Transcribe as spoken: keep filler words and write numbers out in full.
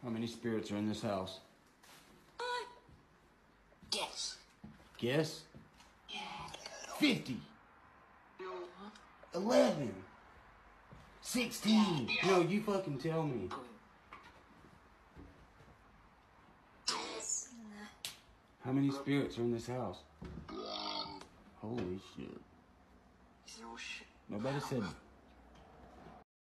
How many spirits are in this house? Uh, guess. Guess? Yeah. Fifty. No. Eleven. Sixteen. No, you fucking tell me. How many spirits are in this house? Holy shit. Nobody said